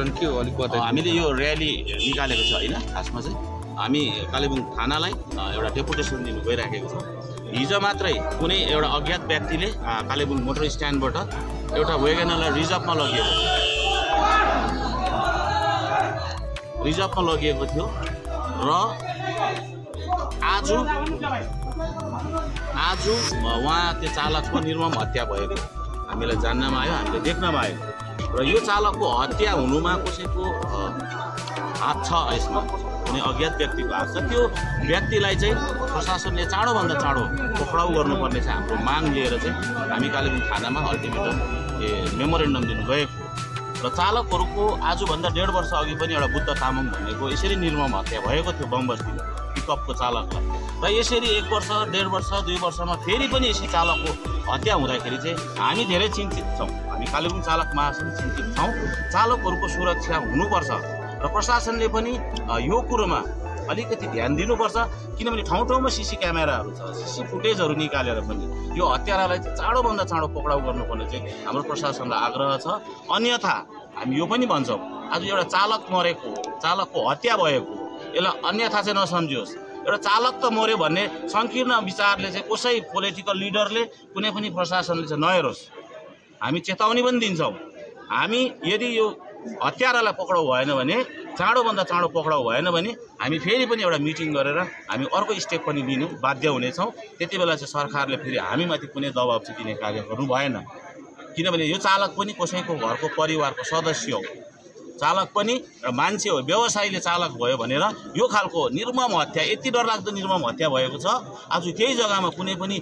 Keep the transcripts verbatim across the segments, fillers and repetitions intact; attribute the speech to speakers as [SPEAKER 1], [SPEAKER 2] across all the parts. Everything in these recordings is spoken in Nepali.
[SPEAKER 1] आन्दोलन के हो अलिक बताइदिनु।
[SPEAKER 2] हामीले यो र्याली निकालेको छ हैन, खासमा चाहिँ हामी कालेबुङ थानालाई एउटा डेपुटेसन दिनु गइराखेको छ। हिजो मात्रै कुनै एउटा अज्ञात व्यक्तिले कालेबुङ मोटर स्ट्यान्डबाट एउटा वेगनरलाई रिजर्भमा लगिएको रिजर्भमा लगिएको थियो र आज आज उहाँ त्यो चालकको निर्मम हत्या भएको हामीलाई जान्नमा आयो, हामीले देख्नमा आयो र यो चालकको हत्या हुनुमा कसैको हात छ, यसमा कुनै अज्ञात व्यक्तिको हात छ। त्यो व्यक्तिलाई चाहिँ प्रशासनले चाँडोभन्दा चाँडो पक्राउ गर्नुपर्ने चाहिँ हाम्रो माग लिएर चाहिँ हामी कालेबुङ थानामा अल्टिमेटम ए मेमोरेन्डम दिनु गएको र चालकहरूको आजभन्दा डेढ वर्ष अघि पनि एउटा बुद्ध तामाङ भन्नेको यसरी निर्मम हत्या भएको थियो बमबस्तीमा पिकअपको चालकलाई र यसरी एक वर्ष डेढ वर्ष दुई वर्षमा फेरि पनि यसरी चालकको हत्या हुँदाखेरि चाहिँ हामी धेरै चिन्तित छौँ। हामी कालेबुङ चालक महासंघ चिन्तित छौँ। चालकहरूको सुरक्षा हुनुपर्छ र प्रशासनले पनि यो कुरोमा अलिकति ध्यान दिनुपर्छ, किनभने ठाउँ ठाउँमा सिसी क्यामेराहरू छ, सिसी फुटेजहरू निकालेर पनि यो हत्यारालाई चाहिँ चाँडोभन्दा चाँडो पक्राउ गर्नुपर्ने चाहिँ हाम्रो प्रशासनलाई आग्रह छ। अन्यथा हामी यो पनि भन्छौँ, आज एउटा चालक मरेको, चालकको हत्या भएको, यसलाई अन्यथा चाहिँ नसम्झियोस्। एउटा चालक त मर्यो भन्ने सङ्कीर्ण विचारले चाहिँ कसै पोलिटिकल लिडरले कुनै पनि प्रशासनले चाहिँ नहेरोस्। हामी चेतावनी पनि दिन्छौँ। हामी यदि यो हत्यारालाई पक्राउ भएन भने, चाँडोभन्दा चाँडो पक्राउ भएन भने हामी फेरि पनि एउटा मिटिङ गरेर हामी अर्को स्टेप पनि लिनु बाध्य हुनेछौँ। त्यति बेला चाहिँ सरकारले फेरि हामीमाथि कुनै दबाब चाहिँ दिने कार्य गर्नु भएन, किनभने यो चालक पनि कसैको घरको परिवारको सदस्य हो, चालक पनि र मान्छे हो, व्यवसायीले चालक भयो भनेर यो खालको निर्मम हत्या, यति डरलाग्दो निर्मम हत्या भएको छ। आज केही जग्गामा कुनै पनि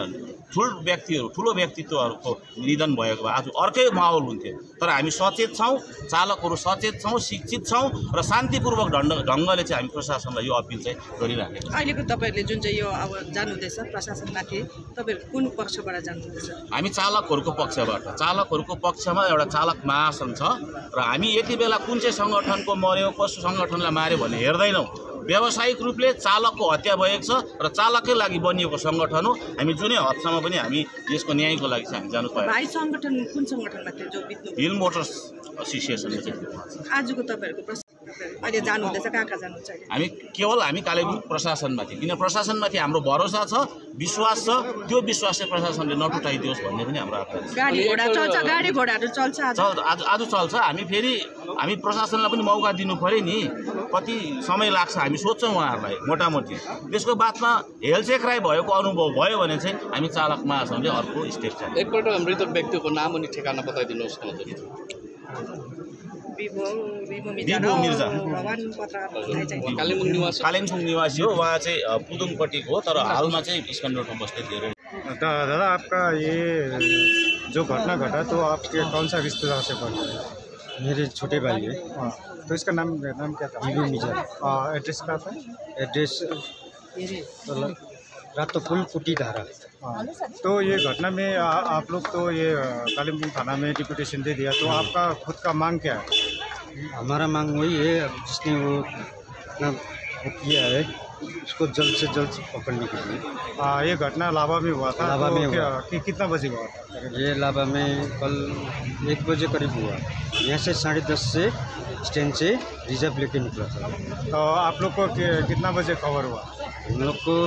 [SPEAKER 2] ठुलो व्यक्तिहरू ठुलो व्यक्तित्वहरूको निधन भएको भए आज अर्कै माहौल हुन्थ्यो। तर हामी सचेत छौँ, चालकहरू सचेत छौँ, शिक्षित छौँ र शान्तिपूर्वक ढङ्ग ढङ्गले चाहिँ हामी प्रशासनलाई यो अपिल चाहिँ गरिराखेको छौँ।
[SPEAKER 3] अहिलेको तपाईँहरूले जुन चाहिँ यो अब जानुहुँदैछ प्रशासनमाथि, तपाईँहरू कुन पक्षबाट जानुहुँदैछ? हामी
[SPEAKER 2] चालकहरूको पक्षबाट, चालकहरूको पक्षमा एउटा चालक महासंघ छ र हामी यति बेला कुन चाहिँ सङ्गठनको मर्यो, कसो सङ्गठनलाई मार्यो भन्ने हेर्दैनौँ। व्यावसायिक रूपले चालकको हत्या भएको छ र चालककै लागि बनिएको सङ्गठन हो। हामी जुनै हदसम्म पनि हामी यसको न्यायको लागि चाहिँ हामी जानु पर्यो।
[SPEAKER 3] भाइ सङ्गठन कुन सङ्गठनमा थियो जो बित्नु?
[SPEAKER 2] हिल मोटर्स एसोसिएसनले चाहिँ
[SPEAKER 3] आजको तपाईँहरूको प्रश्न अहिले जानुहुँदैछ, कहाँ कहाँ जानुहुन्छ?
[SPEAKER 2] हामी केवल हामी कालेबुङ प्रशासनमाथि, किन प्रशासनमाथि हाम्रो भरोसा छ, विश्वास छ, त्यो विश्वास चाहिँ प्रशासनले नटुटाइदियोस् भन्ने पनि हाम्रो आग्रह छ।
[SPEAKER 3] गाडी घोडा चल्छ, गाडी घोडाहरू चल्छ,
[SPEAKER 2] आज आज चल्छ। हामी फेरि हामी प्रशासनलाई पनि मौका दिनु पऱ्यो नि, कति समय लाग्छ हामी सोध्छौँ उहाँहरूलाई मोटामोटी। त्यसको बादमा हेलचेक्राइ भएको अनुभव भयो भने चाहिँ हामी चालक महासंघले अर्को स्टेप छ।
[SPEAKER 1] एकपल्ट मृतक व्यक्तिको नाम अनि ठेगाना बताइदिनुहोस् न। कालिम्पोङ निवासी
[SPEAKER 2] कालिम्पोङ निवासी हो, उहाँ चाहिँ पुदुङपट्टिको हो, तर हालमा चाहिँ इस्कन्दरपुर बस्दै थियो।
[SPEAKER 4] दादा, आपका ये जो घटना घटा तो आपके कौन सा रिश्तेदार से पड़ता है?
[SPEAKER 5] मेरे छोटे भाई है।
[SPEAKER 4] तो इसका नाम नाम क्या था?
[SPEAKER 5] बीबी मिर्जा।
[SPEAKER 4] एड्रेस कहाँ था?
[SPEAKER 5] एड्रेस रात तो फुल कुटी धारा।
[SPEAKER 4] हाँ, तो ये घटना में आ, आप लोग तो ये कालिम्पोङ थाना में डिप्यूटेशन दे दिया, तो आपका खुद का मांग क्या है?
[SPEAKER 5] हमारा मांग वही है, जिसने वो अपना वो किया है उसको जल्द से जल्द पकड़ने के लिए।
[SPEAKER 4] आ, ये घटना लाभा में हुआ था।
[SPEAKER 5] लाभा
[SPEAKER 4] तो
[SPEAKER 5] में हुआ
[SPEAKER 4] कि, कितना बजे हुआ था?
[SPEAKER 5] ये लाभा में कल एक बजे करीब हुआ। यहाँ से साढ़े दस से स्टैंड से रिजर्व लेके निकला था।
[SPEAKER 4] तो आप लोग को कि, कितना बजे खबर हुआ?
[SPEAKER 5] हम लोग को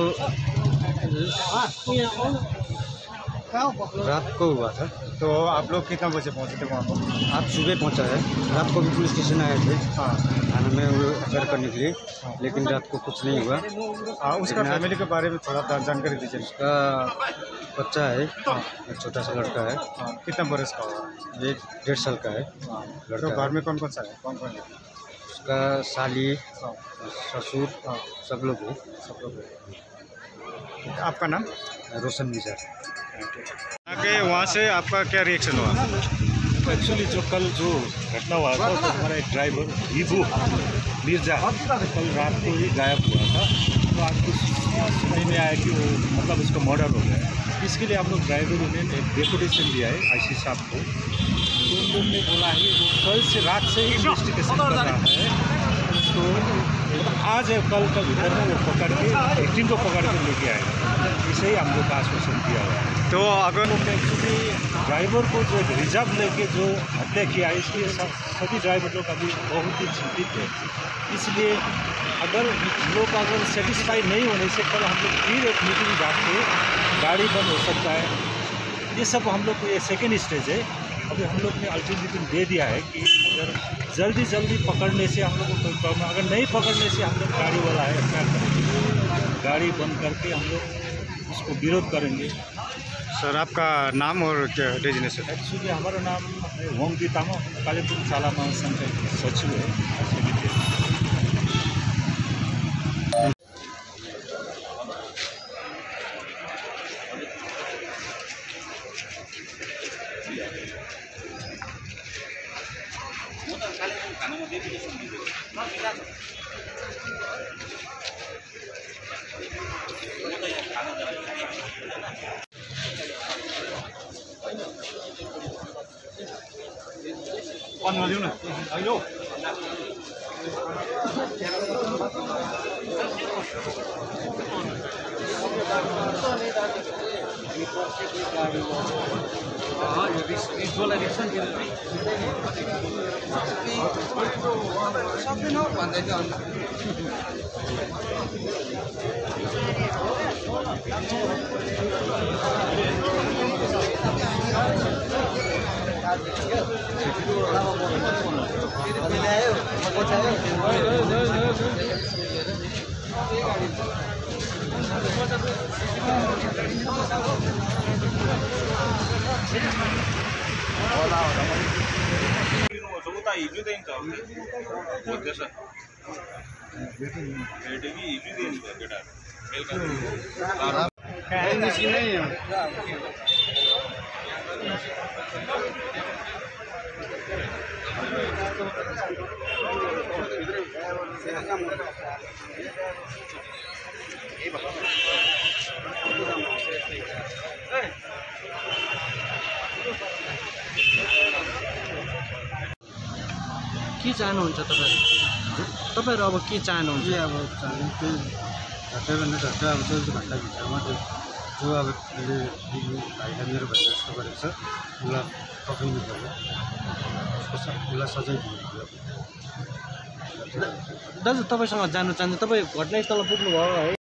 [SPEAKER 5] रात को हुआ था।
[SPEAKER 4] तो आप लोग कितना बजे पहुँचे थे वहाँ पर?
[SPEAKER 5] आप सुबह पहुँचा है, रात को भी पुलिस स्टेशन आए थे
[SPEAKER 4] हाँ
[SPEAKER 5] थाना में वो एफ करने के लिए, लेकिन रात को कुछ नहीं हुआ।
[SPEAKER 4] आ, उसका फैमिली के बारे में थोड़ा जानकारी दीजिए।
[SPEAKER 5] उसका बच्चा है, एक छोटा सा लड़का है।
[SPEAKER 4] हाँ, कितना बरस का होगा?
[SPEAKER 5] एक डेढ़ साल का है
[SPEAKER 4] लड़का। तो घर में कौन कौन सा है? कौन कौन है?
[SPEAKER 5] उसका साली, ससुर, सब लोग हैं।
[SPEAKER 4] सब लोग। आपका नाम?
[SPEAKER 5] रोशन मिर्जा।
[SPEAKER 4] आगे वहाँ से आपका क्या रिएक्शन हुआ?
[SPEAKER 6] एक्चुअली जो कल जो घटना हुआ था तो हमारा एक ड्राइवर हीबू मिर्जा कल रात को ही गायब हुआ था। तो आज कुछ सुनने में आया कि वो मतलब उसका मर्डर हो गया। इसके लिए हम लोग ड्राइवरों ने एक डेपुटेशन दिया है आईसी साहब को। तो उन लोगों ने बोला है वो कल से रात से ही इन्वेस्टिगेशन कर रहा है। तो आज कल का भीतर में वो पकड़ के एक तीन को पकड़ कर लेके आए, इसे ही हम लोग का आश्वासन दिया हुआ है।
[SPEAKER 4] तो अगर
[SPEAKER 6] एक्चुअली ड्राइवर को जो रिजर्व लेके जो हत्या किया है, इसलिए सभी ड्राइवर लोग अभी बहुत ही चिंतित है। इसलिए अगर लोग अगर सेटिस्फाई नहीं होने से कल हम लोग फिर एक मीटिंग डाल के गाड़ी बंद हो सकता है। ये सब हम लोग को ये सेकेंड स्टेज है। अभी हम लोग ने अल्टीमेटम दे दिया है कि अगर जल्दी जल्दी पकड़ने से हम लोग को कोई प्रॉब्लम, अगर नहीं पकड़ने से हम लोग गाड़ी वाला है क्या करेंगे, गाड़ी बंद करके हम लोग उसको विरोध करेंगे।
[SPEAKER 4] सर आपका नाम और क्या डेजिनेशन?
[SPEAKER 6] एक्चुअली हमारा नाम वोंगदी तामा, कालिम्पोङ चाला महासंघ का सचिव है।
[SPEAKER 4] On vào luôn này, anh vô.
[SPEAKER 2] उता हिजो दिन्छ हो त्यसो भेटेकी हिजो दिन्छ केटा बेलुका
[SPEAKER 5] काहीँ निस्किनै
[SPEAKER 7] के चाहनुहुन्छ तपाईँहरू तपाईँहरू अब के चाहनुहुन्छ?
[SPEAKER 5] अब चाहनु त्यही घट्टैभन्दा घट्टा अब चौबिस घन्टाभित्रमा त्यो जो अब मैले भाइलाई मेरो भाइ जस्तो गरेको छ उसलाई पक्रिनु पर्यो, उसलाई सजाय दिनु पर्यो।
[SPEAKER 7] दाजु तपाईँसँग जानु चाहन्छु, तपाईँ घटनास्थलमा पुग्नुभयो है?